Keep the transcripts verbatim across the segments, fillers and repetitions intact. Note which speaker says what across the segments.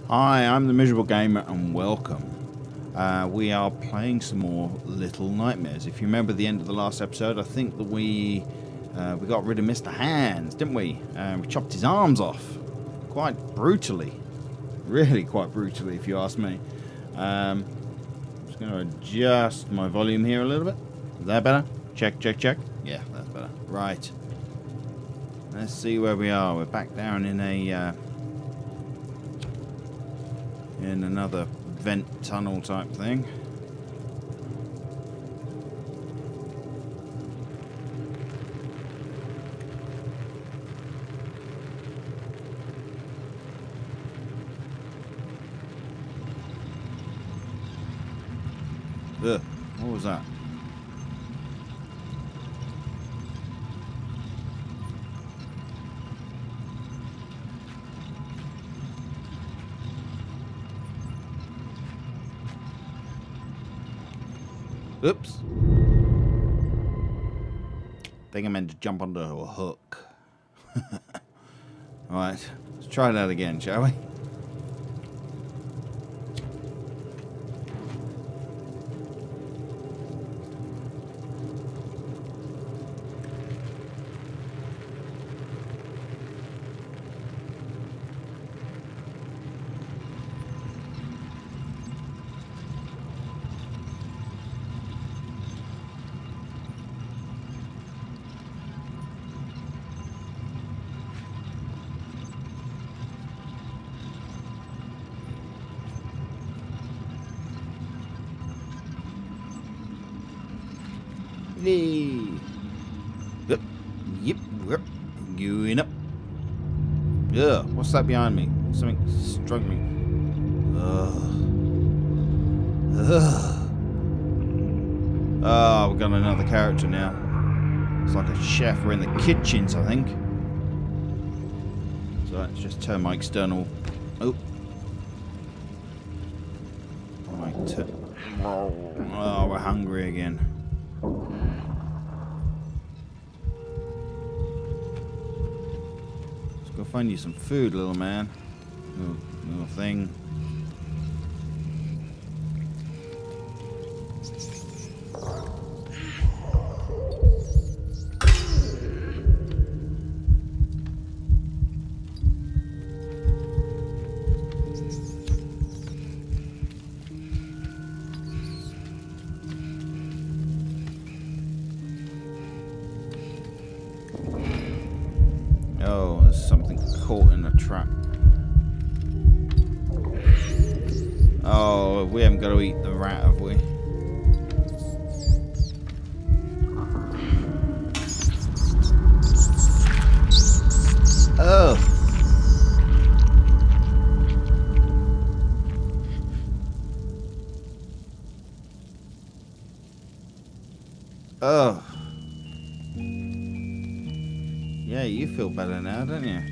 Speaker 1: Hi, I'm the Miserable Gamer and welcome. Uh, we are playing some more Little Nightmares. If you remember the end of the last episode, I think that we uh, we got rid of Mister Hands, didn't we? Uh, we chopped his arms off quite brutally. Really quite brutally, if you ask me. Um, I'm just going to adjust my volume here a little bit. Is that better? Check, check, check. Yeah, that's better. Right. Let's see where we are. We're back down in a... Uh, in another vent tunnel type thing. Ugh, what was that? Oops. I think I meant to jump onto a hook. Alright, let's try that again, shall we? Yep, yep, yep. Going up. Ugh, what's that behind me? Something struck me. Ugh. Ugh. Oh, we've got another character now. It's like a chef. We're in the kitchens, I think. So let's just turn my external. Oh. My t oh, we're hungry again. Let's go find you some food, little man. Little, little thing. Oh, there's something caught in a trap. Oh, we haven't got to eat the rat, have we? Oh. Oh. Yeah, you feel better now, don't you?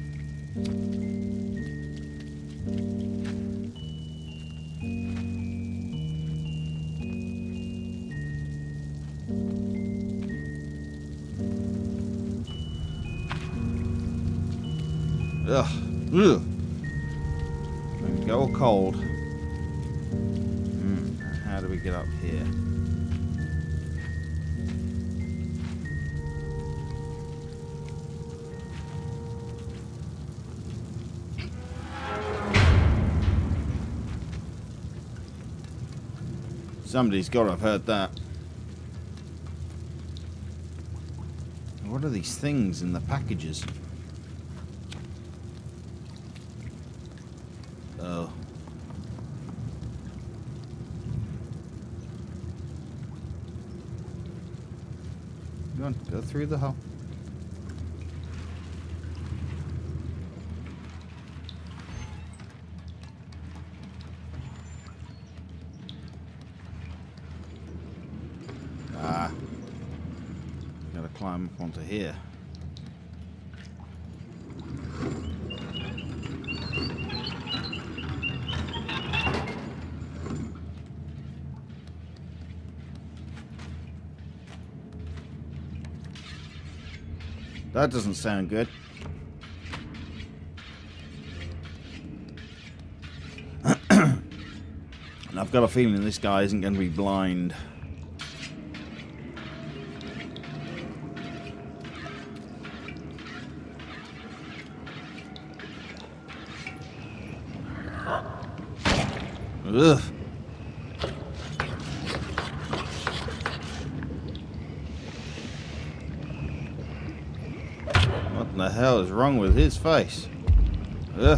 Speaker 1: Ugh. Ugh. Go all cold. Hmm. How do we get up here? Somebody's got to have heard that. What are these things in the packages? Oh. Go on, go through the hole. Ah. Gotta climb up onto here. That doesn't sound good. And I've got a feeling this guy isn't going to be blind. Ugh. What the hell is wrong with his face? Ugh.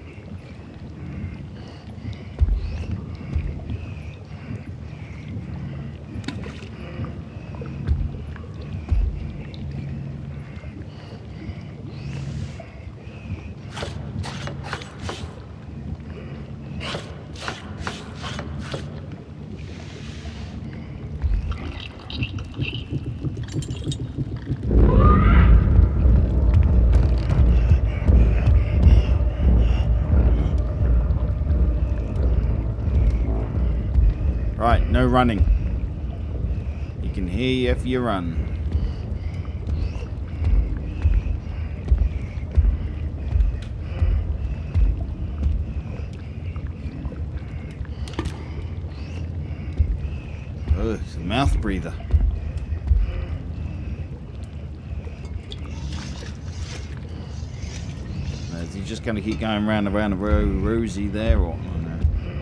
Speaker 1: Right, no running. He can hear you if you run. Oh, it's a mouth breather. Now, is he just going to keep going round and round the row, Rosie there, or? Oh, no.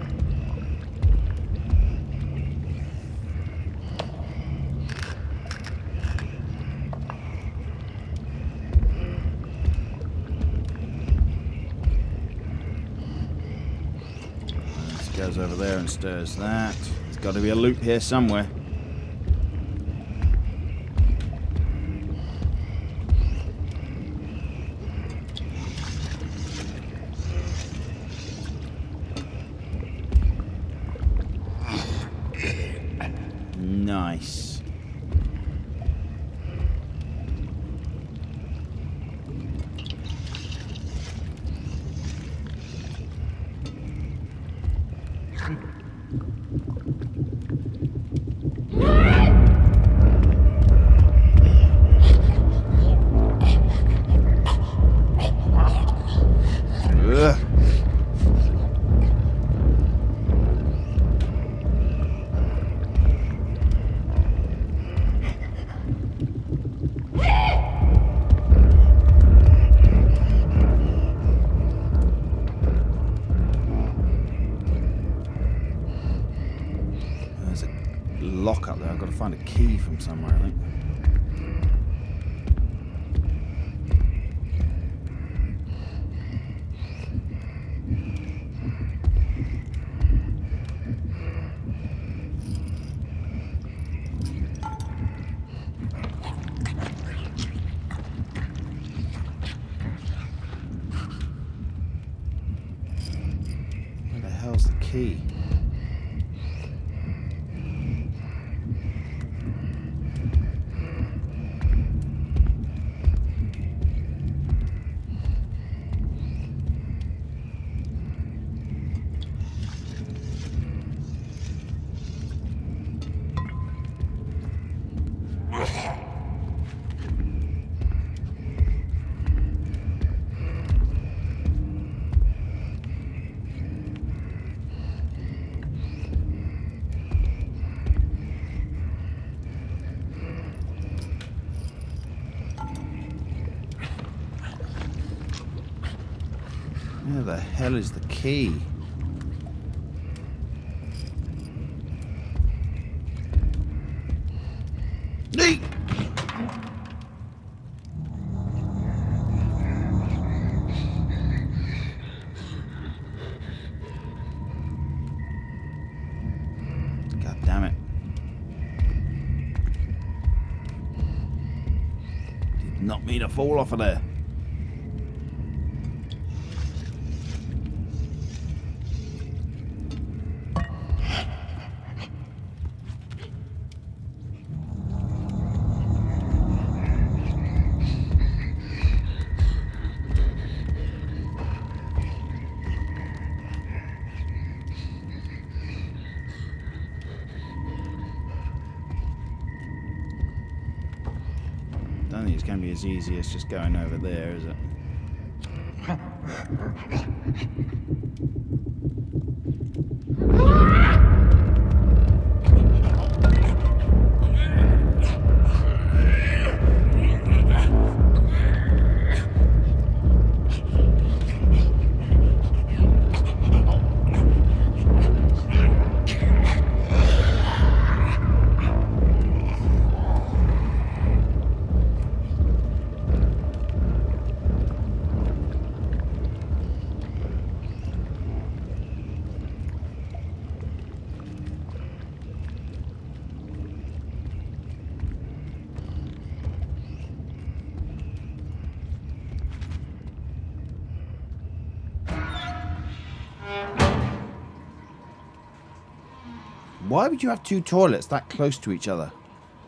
Speaker 1: Goes over there and stirs that. There's got to be a loop here somewhere. Nice. Ugh. There's a lock up there. I've got to find a key from somewhere, I think. Where the hell's the key? Where the hell is the key? Eek! God damn it. Did not mean to fall off of there. I don't think it's going to be as easy as just going over there, is it? Why would you have two toilets that close to each other?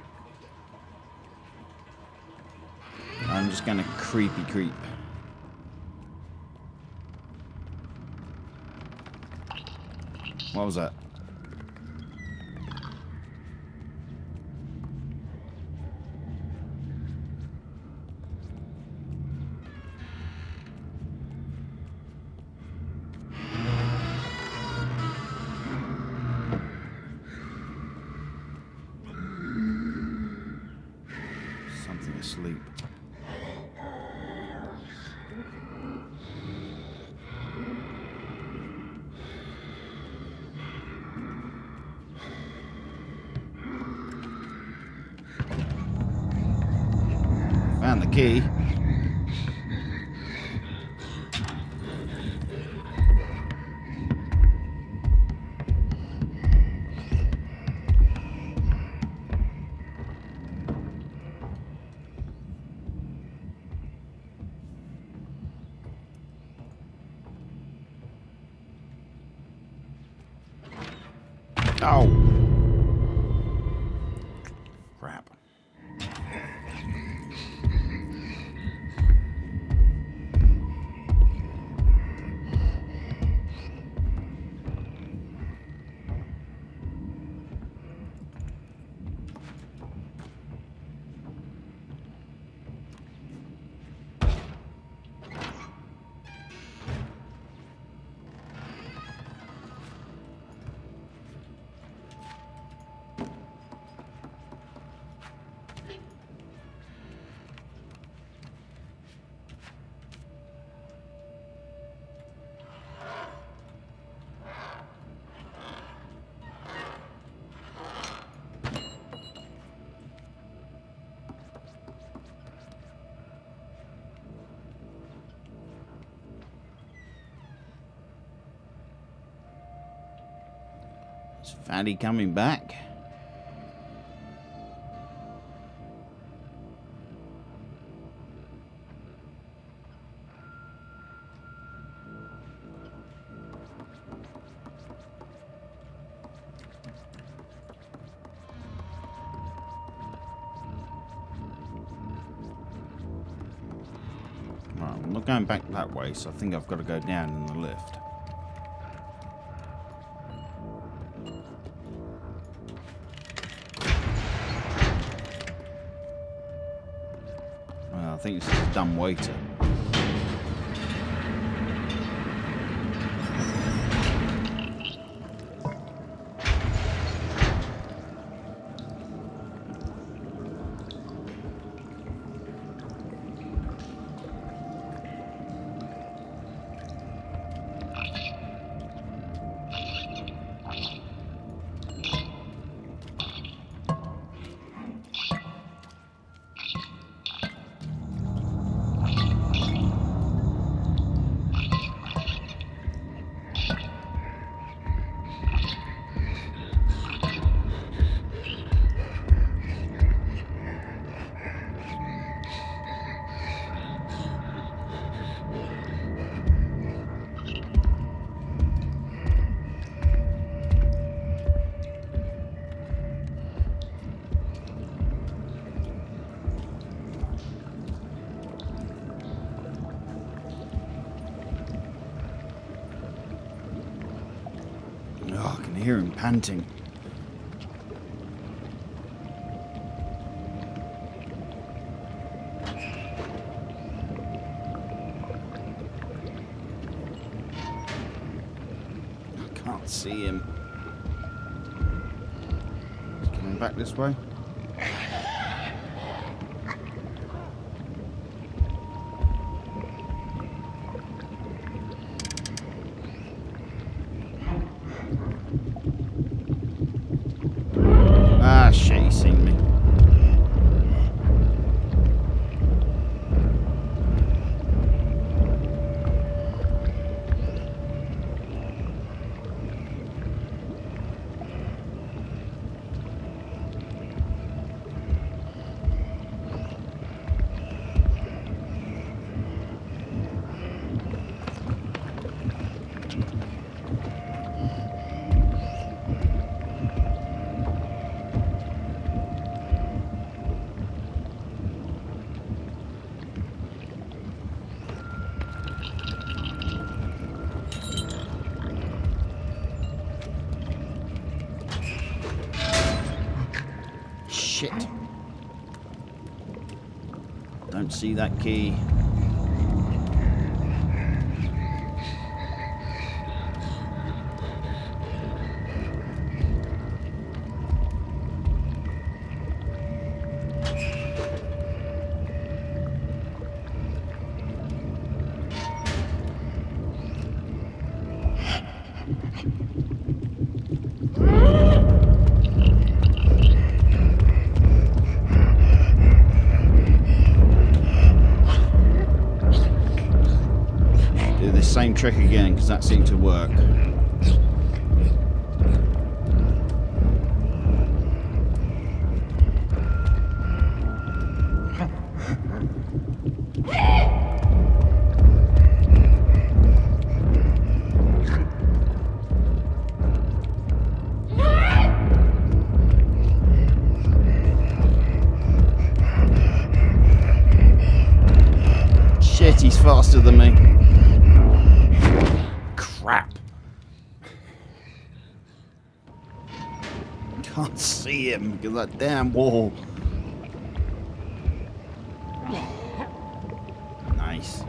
Speaker 1: I'm just gonna creepy creep. What was that? Something asleep. Found the key. Oh. Crap. Is Fatty coming back? Right, I'm not going back that way, so I think I've got to go down in the lift. I think this is a dumb waiter. Oh, I can hear him panting. I can't see him. He's coming back this way. Ah, shit, he's seen me. shit. Don't see that key. Same trick again, because that seemed to work. Shit, he's faster than me. Crap. Can't see him because of that damn wall. Nice.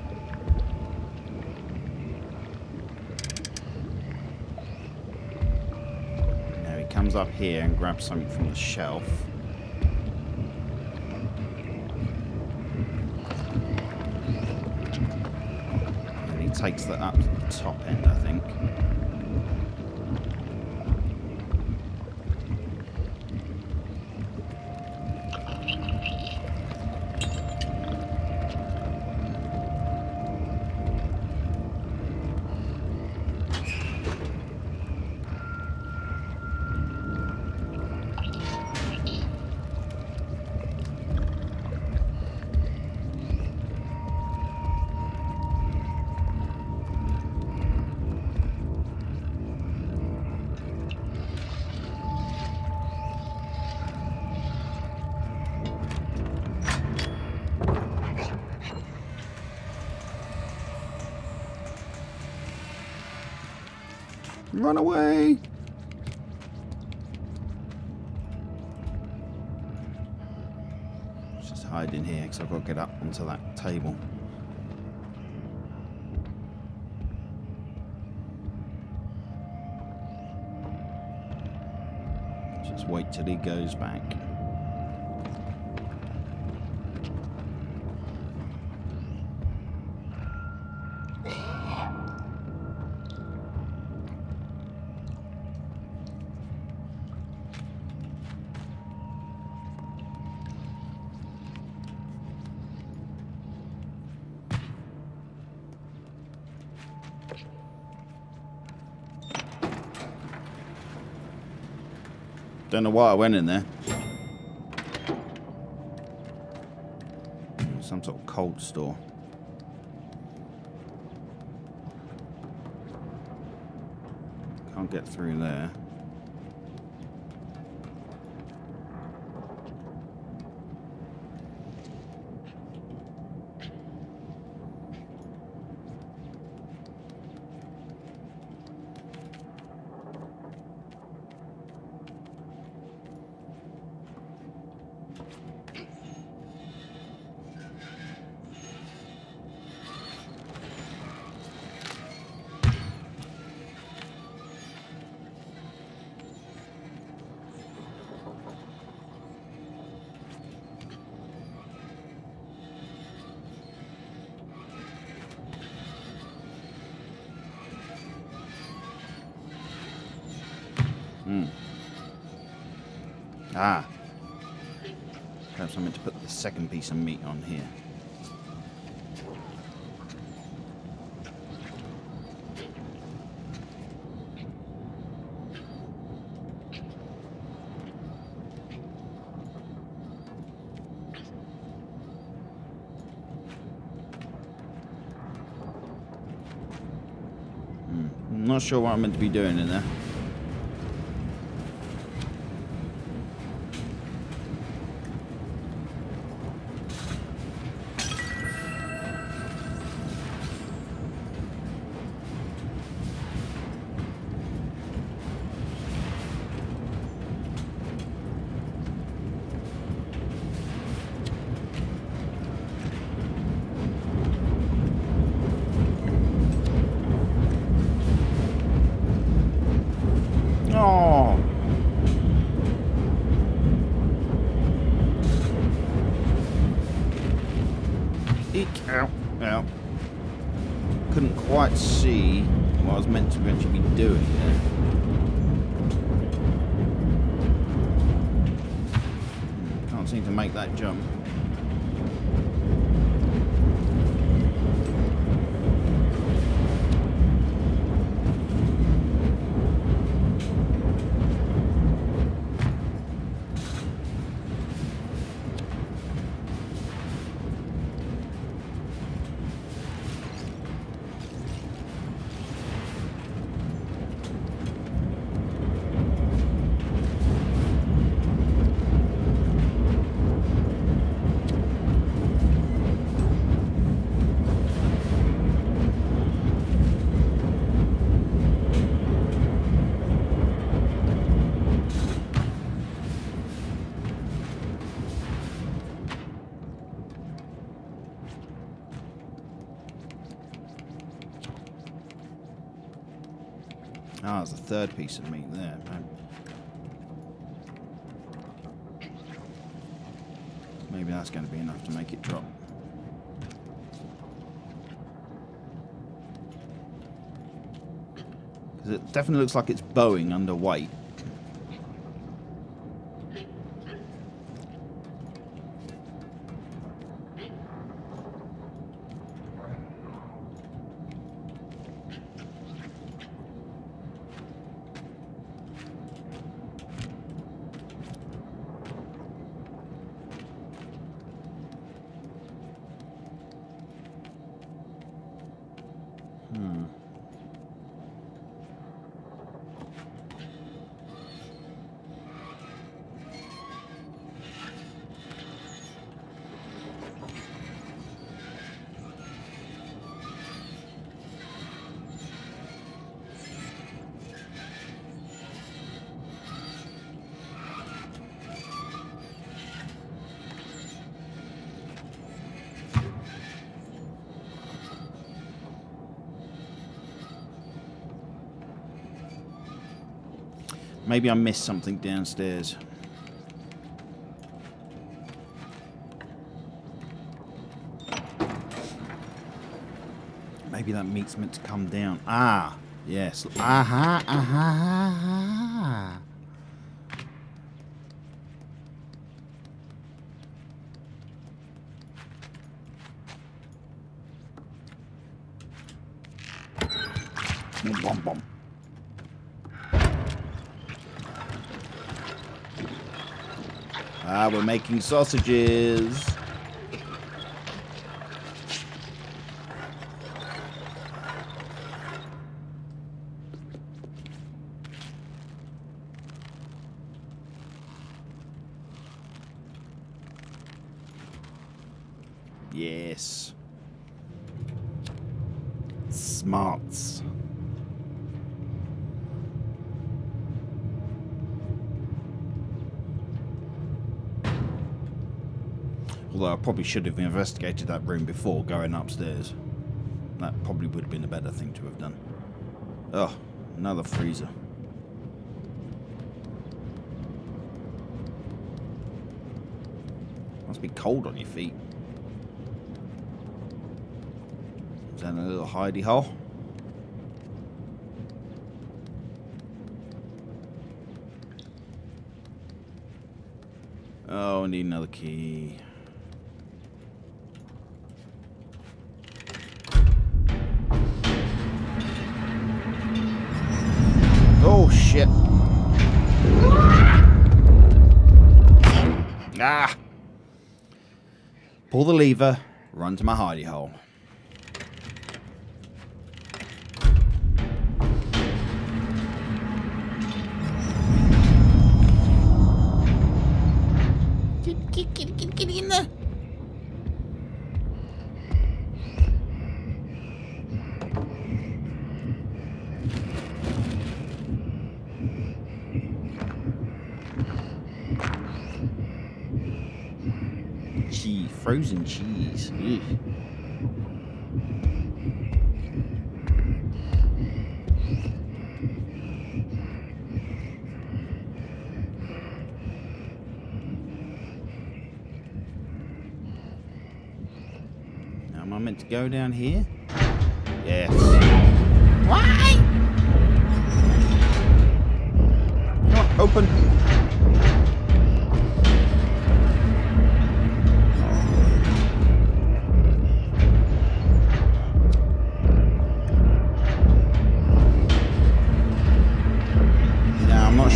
Speaker 1: Now he comes up here and grabs something from the shelf. Takes that up to the top end, I think. Run away! Just hide in here because I've got to get up onto that table. Just wait till he goes back. Don't know why I went in there. Some sort of cold store. Can't get through there. Hmm. Ah. Perhaps I'm meant to put the second piece of meat on here. Hmm. I'm not sure what I'm meant to be doing in there. quite see what I was meant to actually be doing there. Can't seem to make that jump. Ah, there's a third piece of meat there, man. Maybe that's going to be enough to make it drop. Because it definitely looks like it's bowing under weight. Hmm. Maybe I missed something downstairs. Maybe that meat's meant to come down. Ah, yes. Aha, aha, aha. Bum, bum. Ah, we're making sausages. Yes. Smarts. Although I probably should have investigated that room before going upstairs. That probably would have been a better thing to have done. Oh, another freezer. Must be cold on your feet. Is that a little hidey hole? Oh, I need another key. Oh, shit. Ah! Pull the lever, run to my hidey hole. Get, get, get, get, get in there. Cheese, frozen cheese. Ugh. Now, am I meant to go down here? Yes.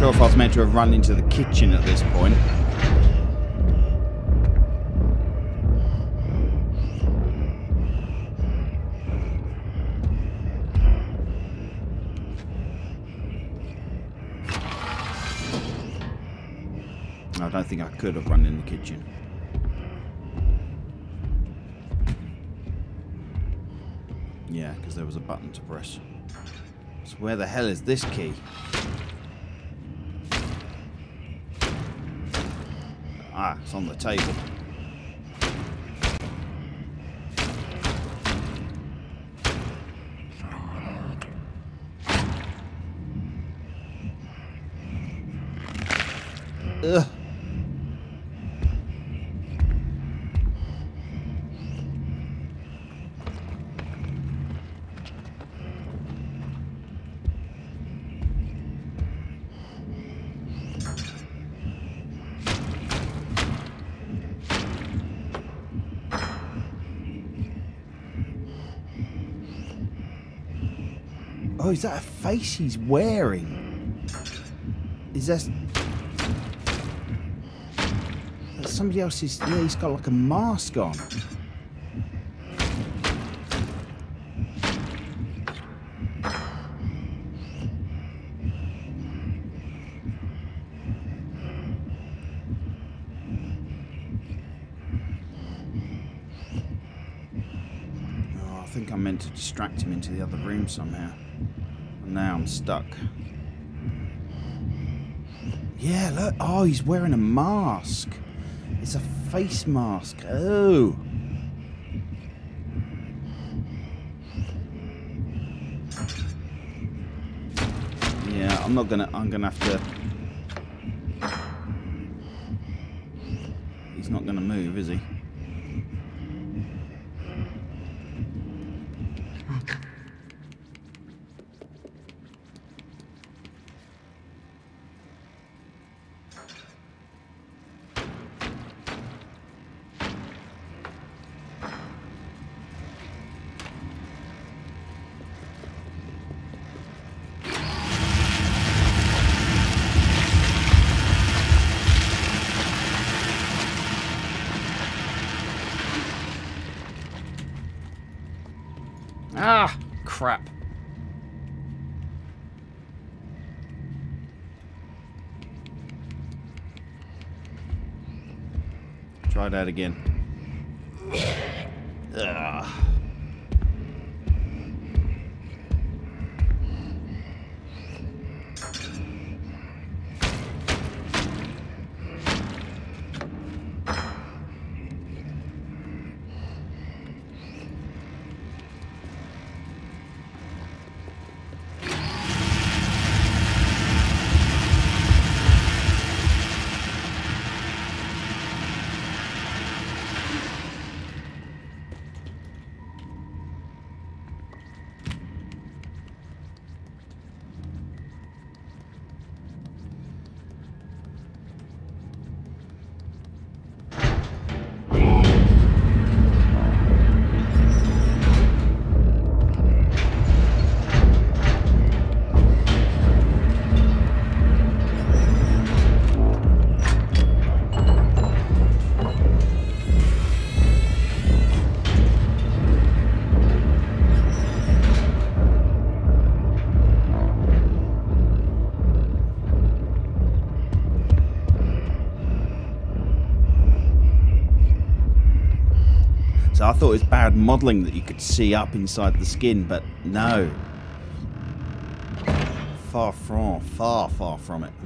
Speaker 1: sure if I was meant to have run into the kitchen at this point. I don't think I could have run in the kitchen. Yeah, because there was a button to press. So where the hell is this key? Ah, it's on the table. Ugh. Oh, is that a face he's wearing? Is that... That's somebody else's... Yeah, he's got like a mask on. Oh, I think I meant to distract him into the other room somehow. Now I'm stuck. Yeah, look. Oh, he's wearing a mask. It's a face mask. Oh. Yeah, I'm not gonna. I'm gonna have to. He's not gonna move, is he? Ah, crap. Try that again. Ugh. So I thought it was bad modelling that you could see up inside the skin, but no. Far from, far, far from it.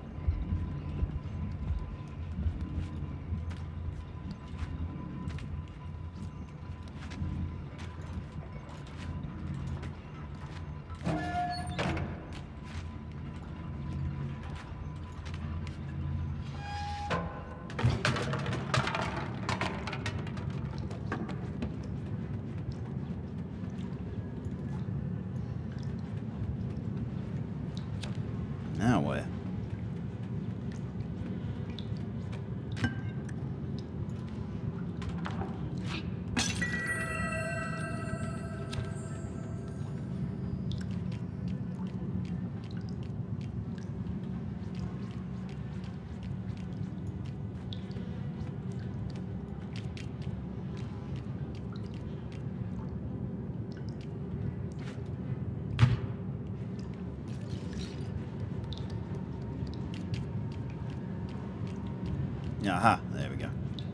Speaker 1: Now where? Aha, there we go.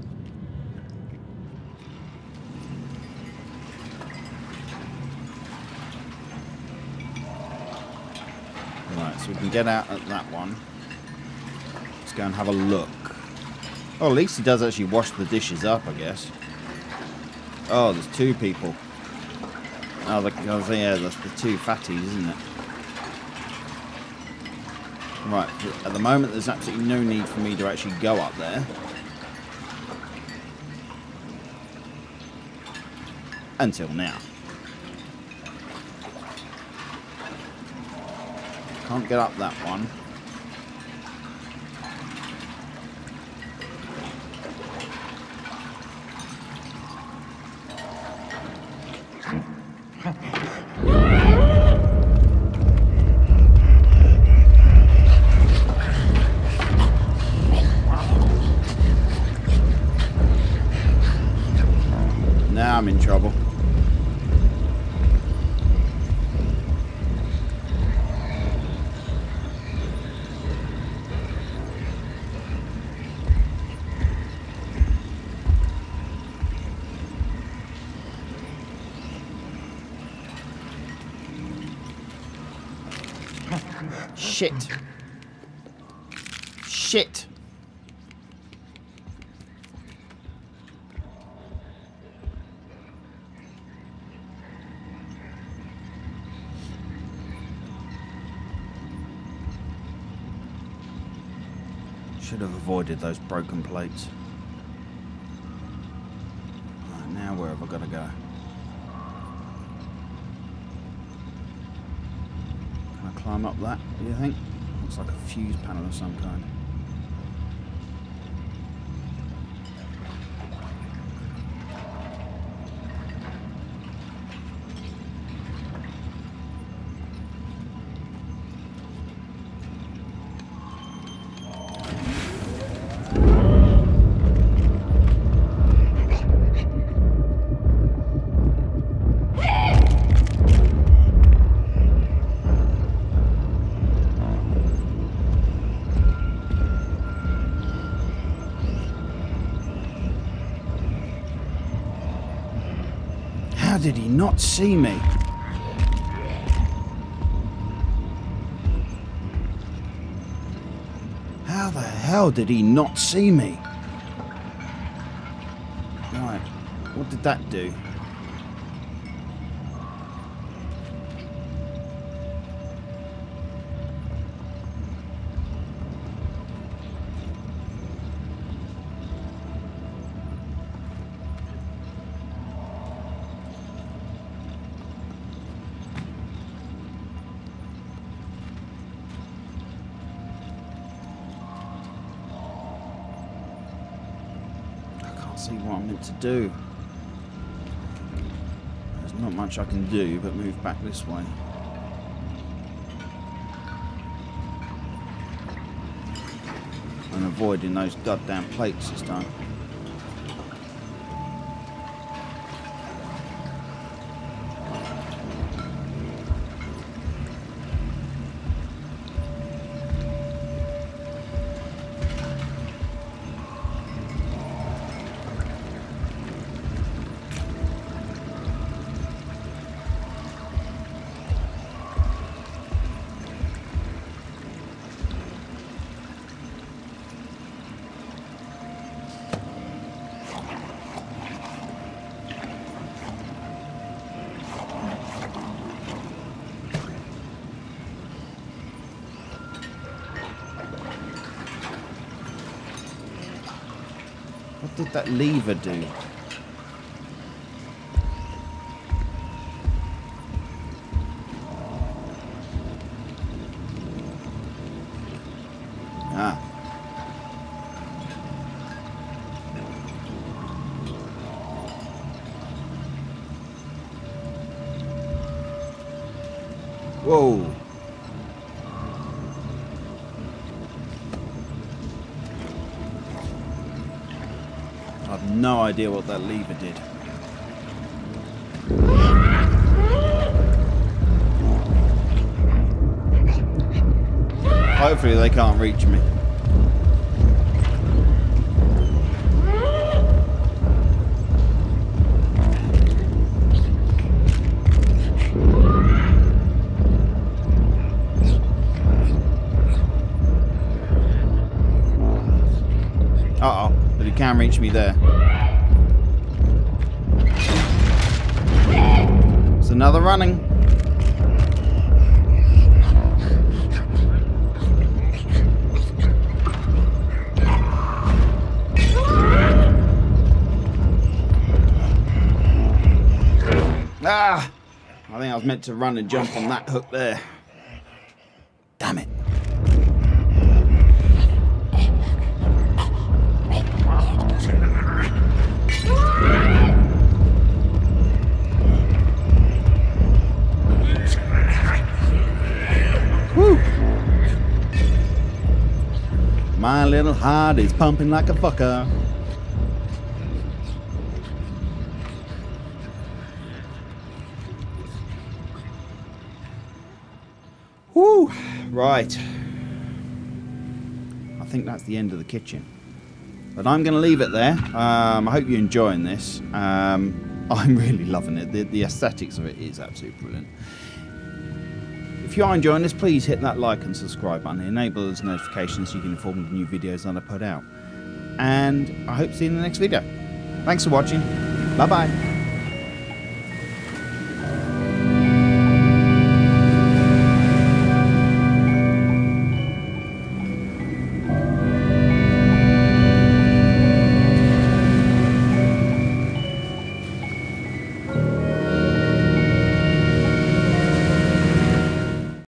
Speaker 1: Right, so we can get out at that one. Let's go and have a look. Oh, at least he does actually wash the dishes up, I guess. Oh, there's two people. Oh, the, oh yeah, that's the two fatties, isn't it? Right, at the moment there's absolutely no need for me to actually go up there. Until now. Can't get up that one. Now I'm in trouble. Shit. Shit. Should have avoided those broken plates. Right, now where have I got to go? Can I climb up that, do you think? Looks like a fuse panel of some kind. How did he not see me? How the hell did he not see me? Right, what did that do? See what I'm meant to do. There's not much I can do but move back this way. And avoiding those goddamn plates this time. What did that lever do? Ah. Whoa. I've no idea what that lever did. Hopefully they can't reach me. You can reach me there. It's another running. Ah! I think I was meant to run and jump on that hook there. Damn it. Woo! My little heart is pumping like a fucker. Whew, right. I think that's the end of the kitchen. But I'm going to leave it there. Um, I hope you're enjoying this. Um, I'm really loving it. The, the aesthetics of it is absolutely brilliant. If you are enjoying this, please hit that like and subscribe button. It enables notifications so you can inform of new videos that I put out. And I hope to see you in the next video. Thanks for watching. Bye-bye.